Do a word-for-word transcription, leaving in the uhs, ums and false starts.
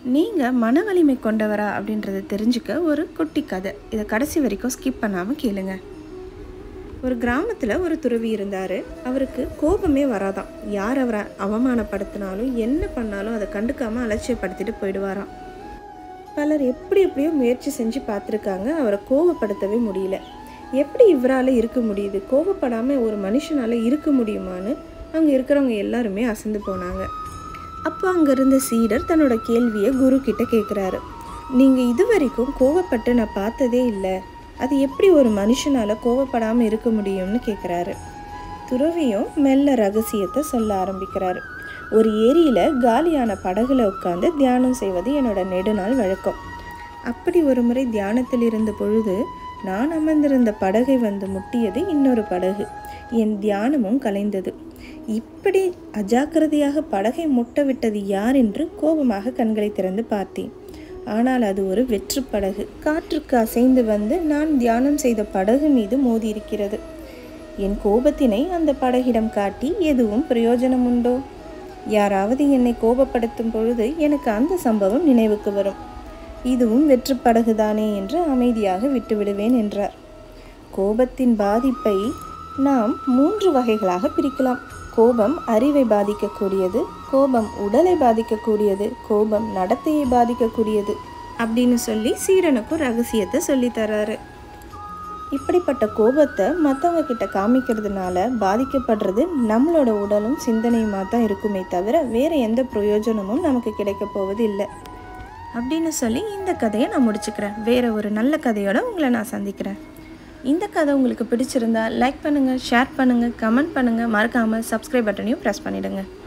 நீங்கள் மன வலிமை கொண்டவரா அப்படின்றத தெரிஞ்சுக்க ஒரு குட்டி கதை. இதை கடைசி வரைக்கும் ஸ்கிப் பண்ணாமல் கேளுங்க. ஒரு கிராமத்தில் ஒரு துறவி இருந்தார். அவருக்கு கோபமே வராதான். யார் அவரை அவமானப்படுத்தினாலும் என்ன பண்ணாலும் அதை கண்டுக்காமல் அலட்சியப்படுத்திட்டு போயிடுவாராம். பலர் எப்படி எப்படியோ முயற்சி செஞ்சு பார்த்துருக்காங்க, அவரை கோபப்படுத்தவே முடியல. எப்படி இவரால் இருக்க முடியுது, கோபப்படாமல் ஒரு மனுஷனால் இருக்க முடியுமான்னு அங்கே இருக்கிறவங்க எல்லாருமே அசந்து போனாங்க. அப்போ அங்கே இருந்த சீடர் தன்னோட கேள்வியை குரு கிட்ட கேட்குறாரு. நீங்கள் இது வரைக்கும் கோவப்பட்டு நான் பார்த்ததே இல்லை, அது எப்படி ஒரு மனுஷனால் கோவப்படாமல் இருக்க முடியும்னு கேட்குறாரு. துறவியும் மெல்ல ரகசியத்தை சொல்ல ஆரம்பிக்கிறாரு. ஒரு ஏரியில் காலியான படகுல உட்காந்து தியானம் செய்வது என்னோட நெடுநாள் வழக்கம். அப்படி ஒரு முறை தியானத்தில் இருந்த பொழுது நான் அமர்ந்திருந்த படகை வந்து முட்டியது இன்னொரு படகு. என் தியானமும் கலைந்தது. இப்படி அஜாக்கிரதையாக படகை முட்ட விட்டது யார் என்று கோபமாக கண்களை திறந்து பார்த்தேன். ஆனால் அது ஒரு வெற்று படகு. காற்றுக்கு அசைந்து வந்து நான் தியானம் செய்த படகு மீது மோதி இருக்கிறது. என் கோபத்தினை அந்த படகிடம் காட்டி எதுவும் பிரயோஜனம் உண்டோ? யாராவது என்னை கோபப்படுத்தும் பொழுது எனக்கு அந்த சம்பவம் நினைவுக்கு வரும். இதுவும் வெற்று படகுதானே என்று அமைதியாக விட்டுவிடுவேன் என்றார். கோபத்தின் பாதிப்பை நாம் மூன்று வகைகளாக பிரிக்கலாம். கோபம் அறிவை பாதிக்கக்கூடியது, கோபம் உடலை பாதிக்கக்கூடியது, கோபம் நடத்தையை பாதிக்கக்கூடியது அப்படின்னு சொல்லி சீடனுக்கும் ரகசியத்தை சொல்லி தர்றாரு. இப்படிப்பட்ட கோபத்தை மற்றவங்க கிட்ட காமிக்கிறதுனால பாதிக்கப்படுறது நம்மளோட உடலும் சிந்தனையுமா தான் இருக்குமே தவிர வேற எந்த பிரயோஜனமும் நமக்கு கிடைக்க போவது இல்லை அப்படின்னு சொல்லி இந்த கதையை நான் முடிச்சுக்கிறேன். வேற ஒரு நல்ல கதையோட உங்களை நான் சந்திக்கிறேன். இந்த கதை உங்களுக்கு பிடிச்சிருந்தா லைக் பண்ணுங்கள், ஷேர் பண்ணுங்கள், கமெண்ட் பண்ணுங்கள், மறக்காமல் சப்ஸ்கிரைப் பட்டனையும் ப்ரெஸ் பண்ணிவிடுங்க.